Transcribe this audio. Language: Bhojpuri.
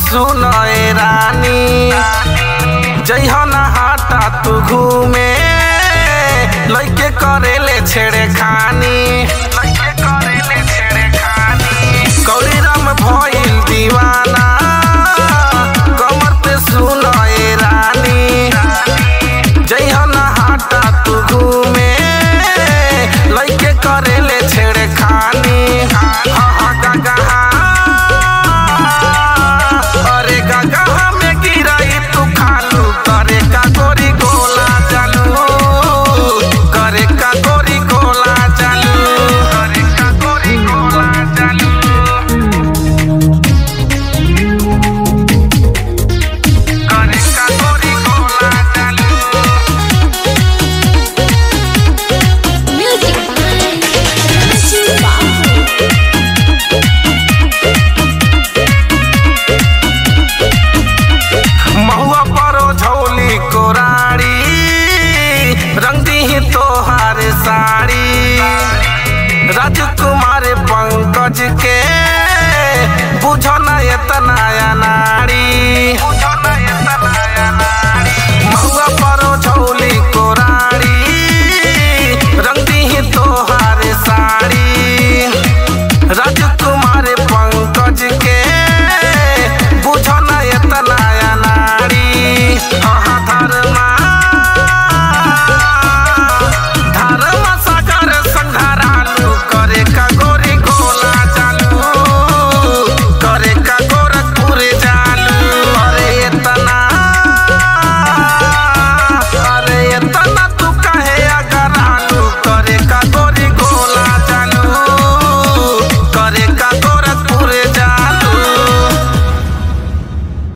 सुनो ए रानी जइहना हाटा तू घूमे लइके करेले छेड़े खानी कौड़ी राम भइल दीवाना कमर पे सुनो ए रानी जइहना हाटा तू घूमे लइके करेले छेड़े खानी अरे गागा में गिराई तू खालू करे का गोरी गोला चालू करे का गोरी गोला चालू करे का गोरी गोला चालू करे का गोरी गोला चालू महुआ परो झोली कोराड़ी रंग दी तोहार साड़ी राजकुमार पंकज के बुझो न एतना नारी बुझो न एतना नारी।